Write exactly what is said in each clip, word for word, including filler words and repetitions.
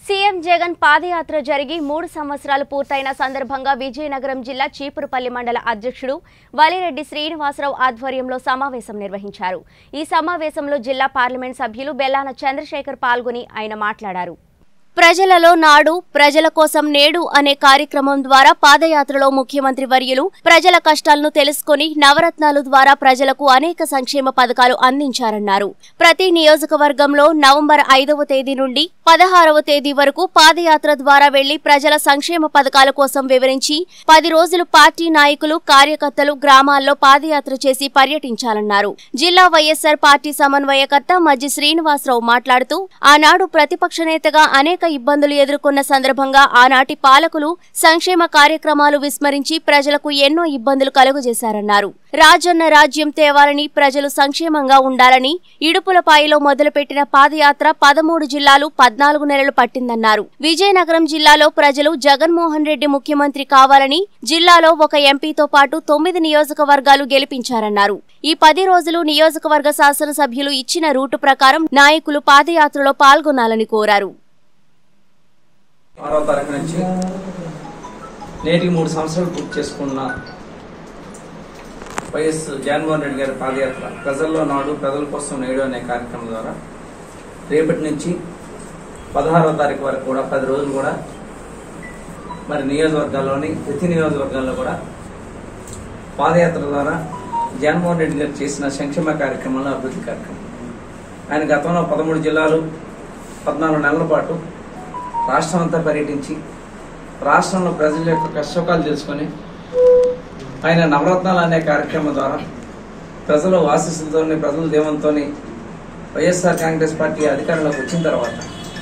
CM Jagan పాదయాత్ర జరిగి మూడు సంవత్సరాలు పూర్తయిన సందర్భంగా విజయనగరం జిల్లా చీపురుపల్లి మండల అధ్యక్షుడు వలిరెడ్డి శ్రీనివాసరావు ఆధ్వర్యంలో సమావేశం నిర్వహించారు। ఈ సమావేశంలో జిల్లా పార్లమెంట్ సభ్యులు బెల్లాన చంద్రశేఖర్ పాల్గొని ఆయన మాట్లాడారు। ప్రజలలో నాడు ప్రజల కోసం నేడు అనే కార్యక్రమం ద్వారా పాదయాత్రలో ముఖ్యమంత్రి వర్యులు ప్రజల కష్టాలను తెలుసుకుని నవరత్నాలు ద్వారా ప్రజలకు అనేక సంక్షేమ పథకాలు అందించారన్నారు। ప్రతి నియోజకవర్గంలో నవంబర్ ఐదవ తేదీ నుండి పదహారవ తేదీ వరకు పాదయాత్ర ద్వారా వెళ్లి ప్రజల సంక్షేమ పథకాల కోసం వివరించి పది రోజులు పార్టీ నాయకులు కార్యకర్తలు గ్రామాల్లో పాదయాత్ర చేసి పర్యటించాలన్నారు। జిల్లా వైఎస్ఆర్ పార్టీ సమన్వయకర్త మజ్జి శ్రీనివాసరావు మాట్లాడుతూ ఆనాడు ప్రతిపక్ష నేతగా అనేక ఇబ్బందులు ఎదుర్కొన్న సందర్భంగా ఆనాటి పాలకులు సంక్షేమ కార్యక్రమాలు విస్మరించి ప్రజలకు ఎన్నో ఇబ్బందులు కలుగజేశారన్నారు। రాజన్న రాజ్యం తేవాలని ప్రజలు సంక్షేమంగా ఉండాలని ఇడుపులపాయలో మొదలుపెట్టిన పాదయాత్ర పదమూడు జిల్లాలు పద్నాలుగు నెలలు పట్టిందన్నారు। విజయనగరం జిల్లాలో ప్రజలు జగన్మోహన్ రెడ్డి ముఖ్యమంత్రి కావాలని జిల్లాలో ఒక ఎంపీతో పాటు తొమ్మిది నియోజకవర్గాలు గెలిపించారన్నారు। ఈ పది రోజులు నియోజకవర్గ శాసనసభ్యులు ఇచ్చిన రూటు ప్రకారం నాయకులు పాదయాత్రలో పాల్గొనాలని కోరారు। ఆరో తారీఖు నుంచి నేటికి మూడు సంవత్సరాలు పూర్తి చేసుకున్న వైఎస్ జగన్మోహన్ రెడ్డి గారి పాదయాత్ర ప్రజల్లో నాడు ప్రజల కోసం నేడు అనే కార్యక్రమం ద్వారా రేపటి నుంచి పదహారవ తారీఖు వరకు కూడా పది రోజులు కూడా మరి నియోజకవర్గాల్లోని ప్రతి నియోజకవర్గాల్లో కూడా పాదయాత్ర ద్వారా జగన్మోహన్ రెడ్డి గారు చేసిన సంక్షేమ కార్యక్రమాలు అభివృద్ధి కార్యక్రమం ఆయన గతంలో పదమూడు జిల్లాలు పద్నాలుగు నెలల పాటు రాష్ట్రం అంతా పర్యటించి రాష్ట్రంలో ప్రజల యొక్క కష్టసుఖాలు తెలుసుకొని ఆయన నవరత్నాలు అనే కార్యక్రమం ద్వారా ప్రజల ఆశీస్సులతోని ప్రజల దేవంతోని వైఎస్ఆర్ కాంగ్రెస్ పార్టీ అధికారంలోకి వచ్చిన తర్వాత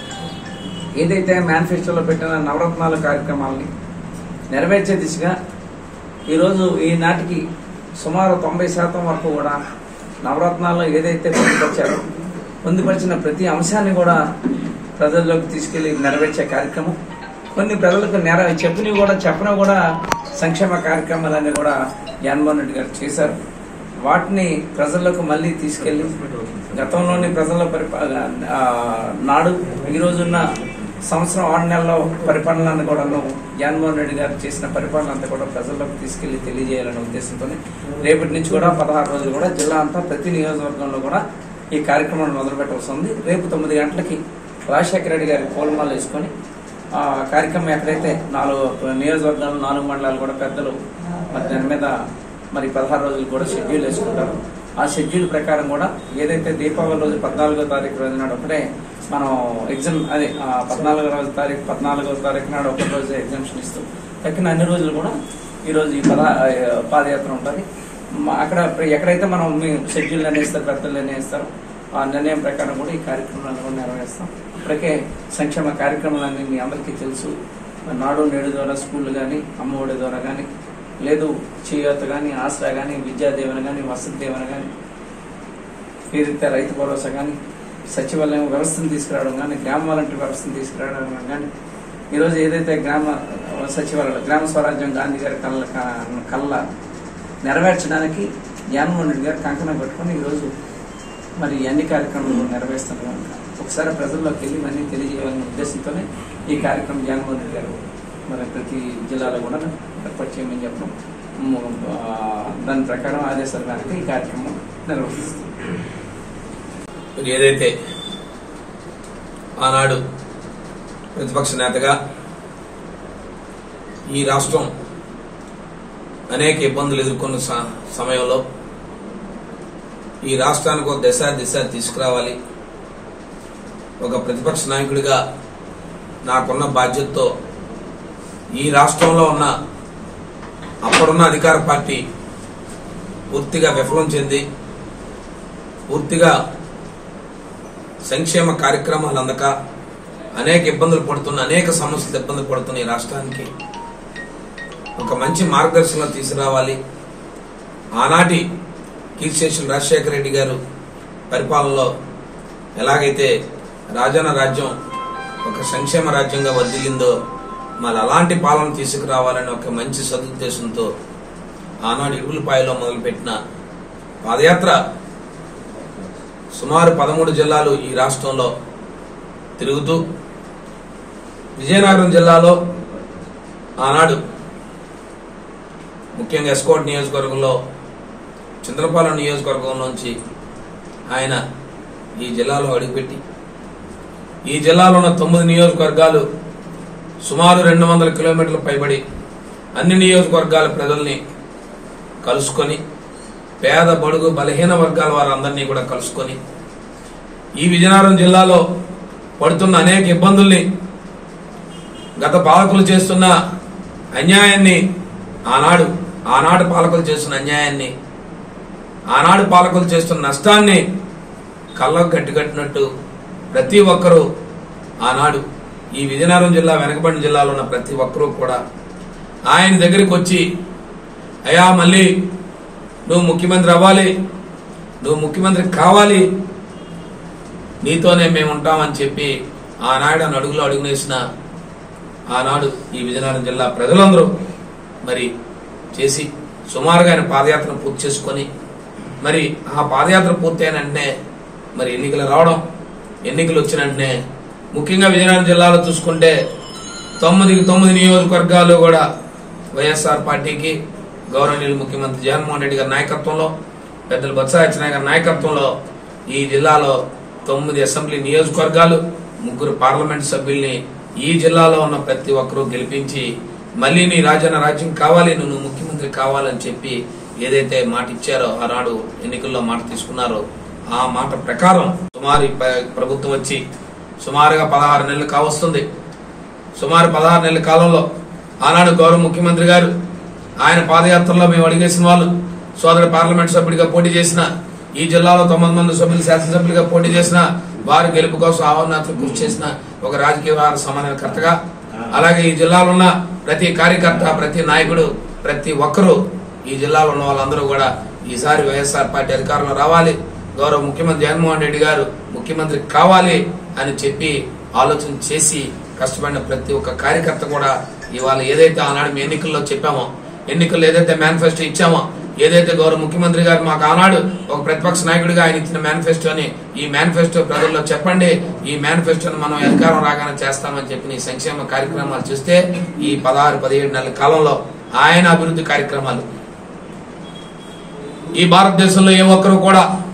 ఏదైతే మేనిఫెస్టోలో పెట్టిన నవరత్నాల కార్యక్రమాలని నెరవేర్చే దిశగా ఈరోజు ఈనాటికి సుమారు తొంభై శాతం వరకు కూడా నవరత్నాల్లో ఏదైతే పొందుపరిచారో పొందుపరిచిన ప్రతి అంశాన్ని కూడా ప్రజల్లోకి తీసుకెళ్లి నెరవేర్చే కార్యక్రమం కొన్ని ప్రజలకు నెర చెప్పినవి కూడా చెప్పని కూడా సంక్షేమ కార్యక్రమాలన్నీ కూడా జగన్మోహన్ రెడ్డి గారు చేశారు। వాటిని ప్రజలకు మళ్ళీ తీసుకెళ్లి గతంలోని ప్రజల పరిపాలన నాడు ఈ రోజున్న సంవత్సరం ఆరు నెలల పరిపాలనను కూడా జగన్మోహన్ రెడ్డి గారు చేసిన పరిపాలన అంతా కూడా ప్రజల్లోకి తీసుకెళ్లి తెలియజేయాలనే ఉద్దేశంతో రేపటి నుంచి కూడా పదహారు రోజులు కూడా జిల్లా అంతా ప్రతి నియోజకవర్గంలో కూడా ఈ కార్యక్రమాన్ని మొదలుపెట్టవలసి ఉంది। రేపు తొమ్మిది గంటలకి రాజశేఖర రెడ్డి గారి పూలమాలు వేసుకొని ఆ కార్యక్రమం ఎక్కడైతే నాలుగు నియోజకవర్గాలు నాలుగు మండలాలు కూడా పెద్దలు మరి దాని మీద మరి పదహారు రోజులు కూడా షెడ్యూల్ వేసుకుంటారు। ఆ షెడ్యూల్ ప్రకారం కూడా ఏదైతే దీపావళి రోజు పద్నాలుగో తారీఖు రోజు నాడు ఒకటే మనం ఎగ్జామ్ అదే పద్నాలుగో రోజు తారీఖు పద్నాలుగో తారీఖు నాడు ఒక రోజు ఎగ్జామ్షన్ ఇస్తూ తక్కిన అన్ని రోజులు కూడా ఈరోజు ఈ పద పాదయాత్ర ఉంటుంది। అక్కడ ఎక్కడైతే మనం షెడ్యూల్ నిర్ణయిస్తారు పెద్దలు నిర్ణయిస్తారు ఆ నిర్ణయం ప్రకారం కూడా ఈ కార్యక్రమాలను కూడా నెరవేరుస్తాం। ఇప్పటికే సంక్షేమ కార్యక్రమాలన్నీ మీ అందరికీ తెలుసు। నాడు నేడు ద్వారా స్కూళ్ళు కానీ అమ్మఒడి ద్వారా కానీ లేదు చేయూత కానీ ఆసరా కానీ విద్యాదీవెన కానీ వసతి దీవెన కానీ ఏదైతే రైతు భరోసా కానీ సచివాలయం వ్యవస్థను తీసుకురావడం కానీ గ్రామ వాలంటీర్ వ్యవస్థను తీసుకురావడం కానీ ఈరోజు ఏదైతే గ్రామ సచివాలయం గ్రామ స్వరాజ్యం గాంధీ గారి కళ్ళ కళ్ళ నెరవేర్చడానికి జగన్మోహన్ రెడ్డి గారు కంకణం పెట్టుకుని ఈరోజు మరి అన్ని కార్యక్రమాలు నెరవేరుస్తున్నారు కనుక ఒకసారి ప్రజల్లోకి వెళ్ళి ఇవన్నీ తెలియజేయాలనే ఉద్దేశంతోనే ఈ కార్యక్రమం జగన్మోహన్ రెడ్డి గారు మరి ప్రతి జిల్లాలో కూడా ఏర్పాటు చేయమని చెప్పడం దాని ప్రకారం ఆదేశాల మేరకు ఈ కార్యక్రమం నిర్వహిస్తుంది। ఏదైతే ఆనాడు ప్రతిపక్ష నేతగా ఈ రాష్ట్రం అనేక ఇబ్బందులు ఎదుర్కొన్న సమయంలో ఈ రాష్ట్రానికి ఒక దశ దిశ తీసుకురావాలి, ఒక ప్రతిపక్ష నాయకుడిగా నాకున్న బాధ్యతతో ఈ రాష్ట్రంలో ఉన్న అప్పుడున్న అధికార పార్టీ పూర్తిగా విఫలం చెంది పూర్తిగా సంక్షేమ కార్యక్రమాలు అందక అనేక ఇబ్బందులు పడుతున్న అనేక సమస్యలు ఇబ్బందులు పడుతున్న ఈ రాష్ట్రానికి ఒక మంచి మార్గదర్శనం తీసుకురావాలి। ఆనాటి కీర్తిశేషులు రాజశేఖర రెడ్డి గారు పరిపాలనలో ఎలాగైతే రాజన్న రాజ్యం ఒక సంక్షేమ రాజ్యంగా వర్ధిల్లిందో మరి అలాంటి పాలన తీసుకురావాలని ఒక మంచి సదుద్దేశంతో ఆనాడు ఇడుపులపాయలో మొదలుపెట్టిన పాదయాత్ర సుమారు పదమూడు జిల్లాలు ఈ రాష్ట్రంలో తిరుగుతూ విజయనగరం జిల్లాలో ఆనాడు ముఖ్యంగా ఎస్కోట్ నియోజకవర్గంలో చింతలపాలెం నియోజకవర్గం నుంచి ఆయన ఈ జిల్లాలో అడుగుపెట్టి ఈ జిల్లాలో ఉన్న తొమ్మిది నియోజకవర్గాలు సుమారు రెండు వందల కిలోమీటర్ల పైబడి అన్ని నియోజకవర్గాల ప్రజల్ని కలుసుకొని పేద బడుగు బలహీన వర్గాల వారందరినీ కూడా కలుసుకొని ఈ విజయనగరం జిల్లాలో పడుతున్న అనేక ఇబ్బందుల్ని గత పాలకులు చేస్తున్న అన్యాయాన్ని ఆనాడు ఆనాడు పాలకులు చేస్తున్న అన్యాయాన్ని ఆనాడు పాలకులు చేస్తున్న నష్టాన్ని కళ్ళకు గట్టికట్టినట్టు ప్రతి ఒక్కరూ ఆనాడు ఈ విజయనగరం జిల్లా వెనకబడిన జిల్లాలో ఉన్న ప్రతి ఒక్కరూ కూడా ఆయన దగ్గరికి వచ్చి అయ్యా మళ్ళీ నువ్వు ముఖ్యమంత్రి అవ్వాలి, నువ్వు ముఖ్యమంత్రి కావాలి, నీతోనే మేము ఉంటామని చెప్పి ఆనాడు అని అడుగులో అడుగునేసిన ఆనాడు ఈ విజయనగరం జిల్లా ప్రజలందరూ మరి చేసి సుమారుగా ఆయన పాదయాత్రను పూర్తి చేసుకొని మరి ఆ పాదయాత్ర పూర్తి అయిన వెంటనే మరి ఎన్నికలు రావడం, ఎన్నికలు వచ్చిన వెంటనే ముఖ్యంగా విజయనగరం జిల్లాలో చూసుకుంటే తొమ్మిదికి తొమ్మిది నియోజకవర్గాలు కూడా వైఎస్ఆర్ పార్టీకి గౌరవనీయులు ముఖ్యమంత్రి జగన్మోహన్ రెడ్డి గారి నాయకత్వంలో, పెద్దలు బొత్స సత్యనారాయణ గారి నాయకత్వంలో ఈ జిల్లాలో తొమ్మిది అసెంబ్లీ నియోజకవర్గాలు, ముగ్గురు పార్లమెంట్ సభ్యుల్ని ఈ జిల్లాలో ఉన్న ప్రతి ఒక్కరూ గెలిపించి మళ్ళీ నీ రాజన్న రాజ్యం కావాలి, నువ్వు ముఖ్యమంత్రి కావాలని చెప్పి ఏదైతే మాట ఇచ్చారో ఆనాడు ఎన్నికల్లో మాట తీసుకున్నారో ఆ మాట ప్రకారం సుమారు ప్రభుత్వం వచ్చి సుమారుగా పదహారు నెలలు కావస్తుంది. సుమారు పదహారు నెలల కాలంలో ఆనాడు గౌరవ ముఖ్యమంత్రి గారు ఆయన పాదయాత్రలో మేము అడిగేసిన వాళ్ళు సోదరు పార్లమెంట్ సభ్యుడిగా పోటీ చేసిన, ఈ జిల్లాలో తొమ్మిది మంది సభ్యులు శాసనసభ్యులుగా పోటీ చేసిన, వారి గెలుపు కోసం ఆహ్వానాలు కృషి చేసిన ఒక రాజకీయ వ్యవహార సమన్వయకర్తగా, అలాగే ఈ జిల్లాలో ఉన్న ప్రతి కార్యకర్త, ప్రతి నాయకుడు, ప్రతి ఒక్కరూ ఈ జిల్లాలో ఉన్న వాళ్ళందరూ కూడా ఈసారి వైఎస్ఆర్ పార్టీ అధికారంలో రావాలి, గౌరవ ముఖ్యమంత్రి జగన్మోహన్ రెడ్డి గారు ముఖ్యమంత్రి కావాలి అని చెప్పి ఆలోచన చేసి కష్టపడిన ప్రతి ఒక్క కార్యకర్త కూడా ఇవాళ ఏదైతే ఆనాడు మీ ఎన్నికల్లో చెప్పామో, ఎన్నికల్లో ఏదైతే మేనిఫెస్టో ఇచ్చామో, ఏదైతే గౌరవ ముఖ్యమంత్రి గారు మాకు ఆనాడు ఒక ప్రతిపక్ష నాయకుడిగా ఆయన ఇచ్చిన మేనిఫెస్టోని ఈ మేనిఫెస్టో ప్రజల్లో చెప్పండి, ఈ మేనిఫెస్టోని మనం అధికారం రాగానే చేస్తామని చెప్పి ఈ సంక్షేమ కార్యక్రమాలు చూస్తే ఈ పదహారు పదిహేడు నెలల కాలంలో ఆయన అభివృద్ధి కార్యక్రమాలు ఈ భారతదేశంలో ఏ ఒక్కరు కూడా